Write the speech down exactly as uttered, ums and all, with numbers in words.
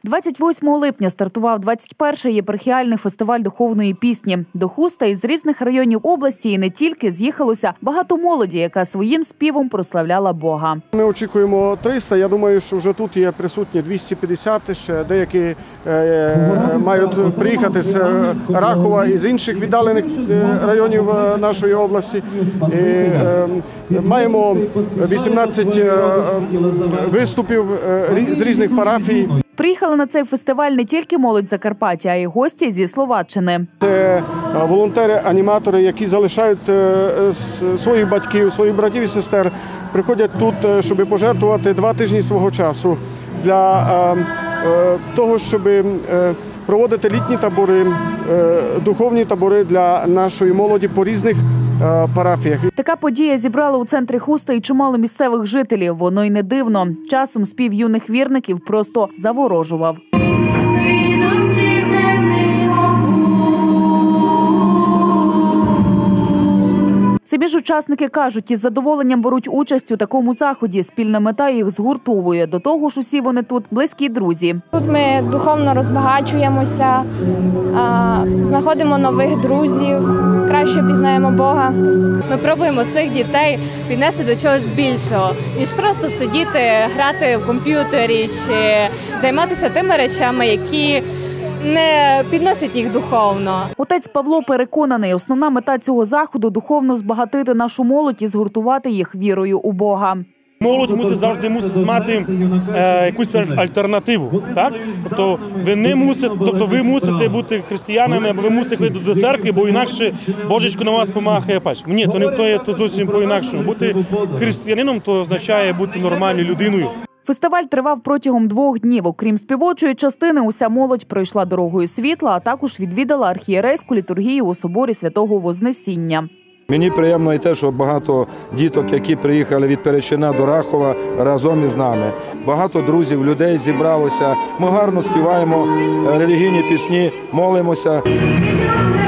двадцять восьмого липня стартував двадцять перший єпархіальний фестиваль духовної пісні. До Хуста із різних районів області і не тільки з'їхалося багато молоді, яка своїм співом прославляла Бога. Ми очікуємо триста, я думаю, що вже тут є присутні двісті п'ятдесят, ще деякі е, мають приїхати з Рахова і з інших віддалених районів нашої області. І, е, маємо вісімнадцять виступів з різних парафій. Приїхали на цей фестиваль не тільки молодь Закарпаття, а й гості зі Словаччини. Це волонтери-аніматори, які залишають своїх батьків, своїх братів і сестер, приходять тут, щоб пожертвувати два тижні свого часу для того, щоб проводити літні табори, духовні табори для нашої молоді по різних парафіях. Така подія зібрала у центрі Хуста і чимало місцевих жителів. Воно й не дивно. Часом спів юних вірників просто заворожував. Самі ж учасники кажуть, із задоволенням беруть участь у такому заході. Спільна мета їх згуртовує. До того ж, усі вони тут близькі друзі. Тут ми духовно розбагачуємося, знаходимо нових друзів, краще пізнаємо Бога. Ми пробуємо цих дітей піднести до чогось більшого, ніж просто сидіти, грати в комп'ютері чи займатися тими речами, які не підносять їх духовно. Отець Павло переконаний, основна мета цього заходу – духовно збагатити нашу молодь і згуртувати їх вірою у Бога. Молодь мусить завжди мусить мати е, якусь альтернативу, так? Тобто ви не мусите, тобто ви мусите бути християнами, або ви мусите ходити до церкви, бо інакше Божечко на вас помахає пальцем. Ні, то не то є то зовсім по-інакшому. Бути християнином то означає бути нормальною людиною. Фестиваль тривав протягом двох днів. Окрім співочої частини, уся молодь пройшла дорогою світла, а також відвідала архієрейську літургію у соборі Святого Вознесіння. Мені приємно і те, що багато діток, які приїхали від Перещина до Рахова, разом із нами. Багато друзів, людей зібралося. Ми гарно співаємо релігійні пісні, молимося.